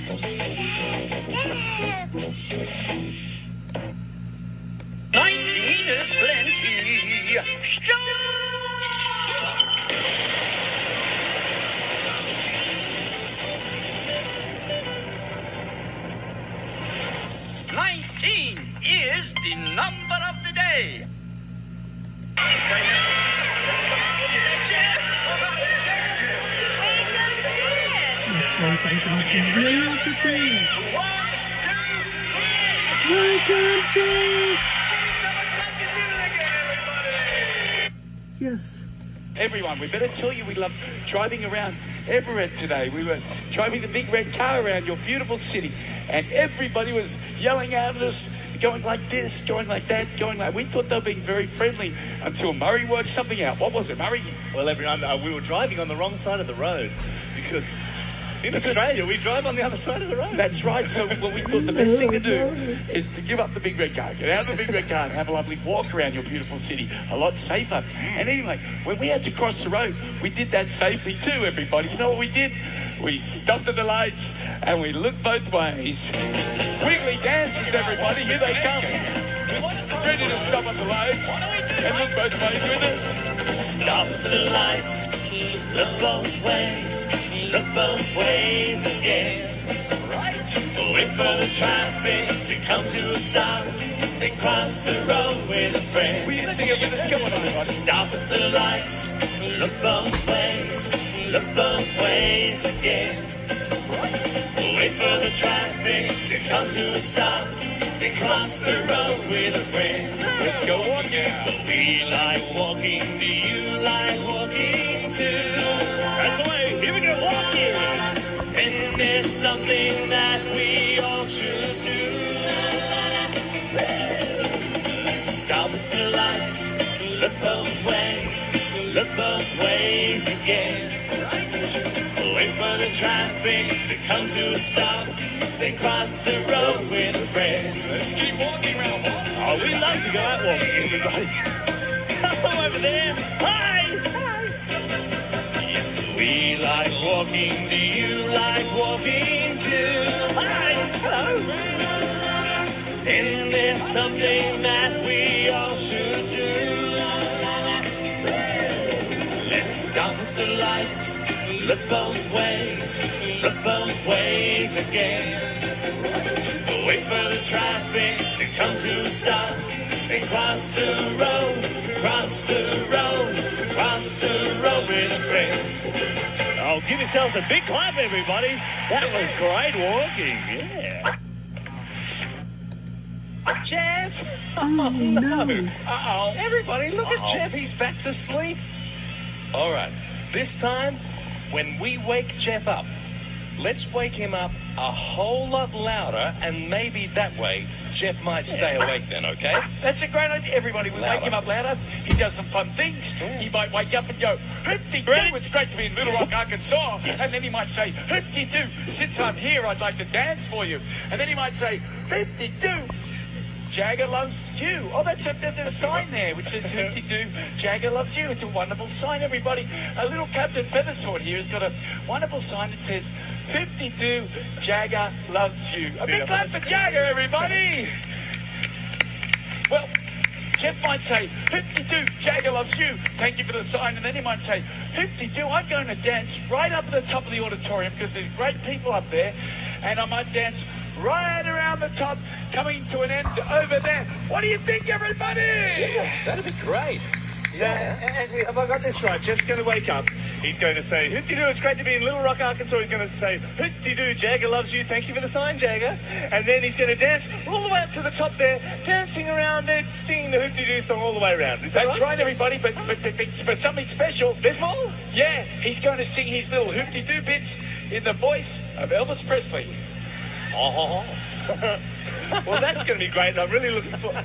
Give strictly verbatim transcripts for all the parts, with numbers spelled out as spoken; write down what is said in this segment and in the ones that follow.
Nineteen is plenty. Stomp! Nineteen is the number of the day. Let's try to make them again. Three after three. Welcome, Jeff. Yes. Everyone, we better tell you we love driving around Everett today. We were driving the big red car around your beautiful city, and everybody was yelling out at us, going like this, going like that, going like... We thought they were being very friendly until Murray worked something out. What was it, Murray? Well, everyone, uh, we were driving on the wrong side of the road because in Australia we drive on the other side of the road. That's right. So what we thought the best thing to do is to give up the big red car, get out of the big red car and have a lovely walk around your beautiful city, a lot safer. And anyway, when we had to cross the road, we did that safely too, everybody. You know what we did? We stopped at the lights and we looked both ways. Wiggly dances, everybody. Here they come. Ready to stop at the lights and look both ways with us. Stop at the lights, look both ways. Look both ways again. Right. Wait for the traffic to come to a stop. Then cross the road with a friend. We used to get with us. Come on, everybody. Stop at the lights. Look both ways. Look both ways again. Right. Wait for the traffic to come to a stop. Then cross the road with a friend. Let's go walking. We like walking. Do you like walking too? That's the way. Here we go, walking. And there's something that we all should do. Stop at the lights. Look both ways. Look both ways again. Wait for the traffic to come to a stop. Then cross the road with a friend. Let's keep walking around. Oh, we love to go out walking, everybody. Come over there. Hi. We like walking, do you like walking too? Hi, hello. And there's something that we all should do. Let's stop at the lights, look both ways, look both ways again. Wait for the traffic to come to a stop, then cross the road, cross the road, cross the road with a friend. Oh, give yourselves a big clap, everybody. That was great walking, yeah. Jeff! Oh, no. Uh-oh. Everybody, look Uh-oh. at Jeff. He's back to sleep. All right. This time, when we wake Jeff up, let's wake him up a whole lot louder, and maybe that way Jeff might stay awake then, okay? That's a great idea, everybody. We Louder. wake him up louder. He does some fun things. He might wake up and go, hoop-de-doo, it's great to be in Little Rock, Arkansas. Yes. And then he might say, hoop-de-doo, since I'm here, I'd like to dance for you. And then he might say, hoop-de-doo, Jagger loves you. Oh, that's a, there's a sign there which says hoop-de-doo, Jagger loves you. It's a wonderful sign, everybody. A little Captain Feathersword here has got a wonderful sign that says, hoop-de-doo, Jagger loves you. A big clap for Jagger, everybody. Well, Jeff might say, hoop-de-doo, Jagger loves you. Thank you for the sign. And then he might say, hoop-de-doo, I'm going to dance right up at the top of the auditorium because there's great people up there. And I might dance right around the top, coming to an end over there. What do you think, everybody? Yeah, that'd be great. Yeah, and have I got this right? Jeff's going to wake up. He's going to say, hoop-de-doo, it's great to be in Little Rock, Arkansas. He's going to say, hoop-de-doo, Jagger loves you. Thank you for the sign, Jagger. And then he's going to dance all the way up to the top there, dancing around there, singing the hoop-de-doo song all the way around. Is that That's right, everybody, but, but, but, but for something special. There's more? Yeah, he's going to sing his little hoop-de-doo bits in the voice of Elvis Presley. Oh. Well, that's going to be great, and I'm really looking forward.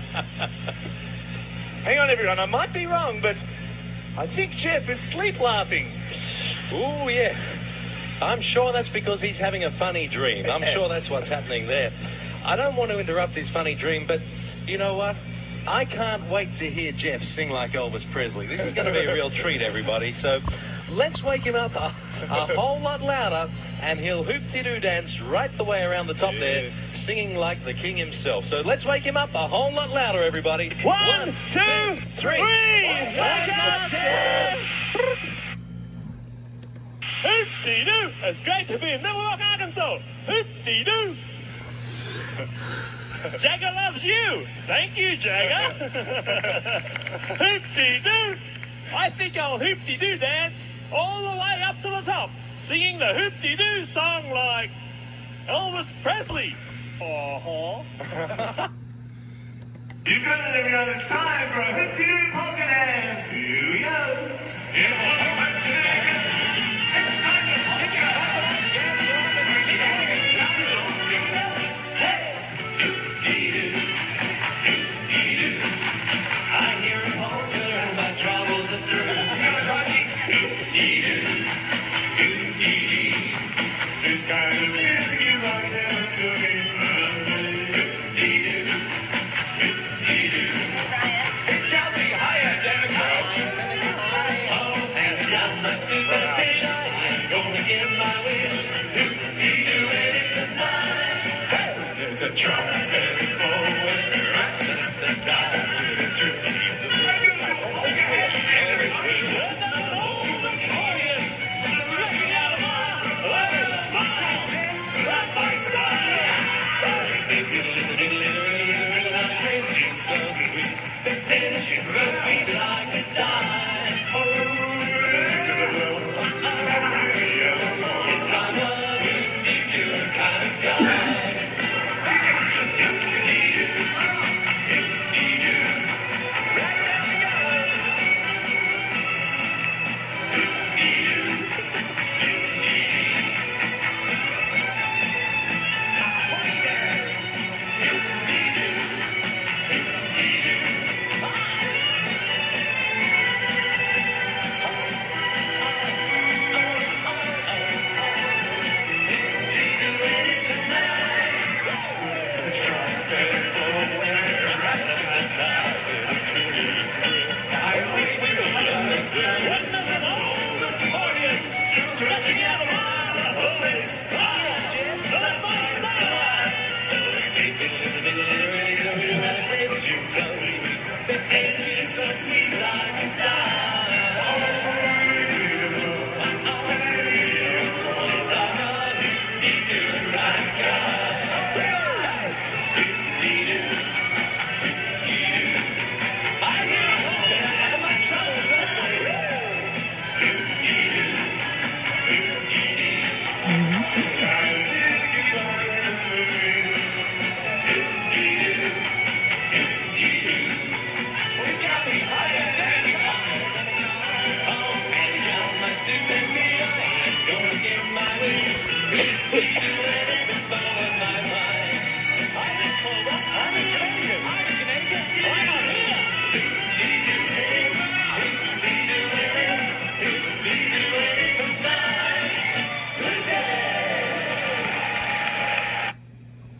Hang on, everyone. I might be wrong, but I think Jeff is sleep laughing. Ooh, yeah. I'm sure that's because he's having a funny dream. I'm sure that's what's happening there. I don't want to interrupt his funny dream, but you know what? I can't wait to hear Jeff sing like Elvis Presley. This is going to be a real treat, everybody. So let's wake him up a, a whole lot louder and he'll hoop-de-doo dance right the way around the top Yes. there, singing like the king himself. So let's wake him up a whole lot louder, everybody. One, two, three. Wake up, Jeff! Hoop-de-doo! It's great to be in Little Rock, Arkansas. Hoop-de-doo! Jagger loves you. Thank you, Jagger. Hoop-de-doo! I think I'll hoop-de-doo dance all the way up to the top, singing the hoop-de-doo song like Elvis Presley. Uh-huh. You got it, everyone. It's time for a hoop-de-doo polka dance. Here we go. In the polka dance. It's time to polka dance. Hey! Hoop-de-doo. Hoop-de-doo. I hear a polka and my troubles are through. Hoop-de-doo. Hoop-de-doo. This kind of music is like heaven to me.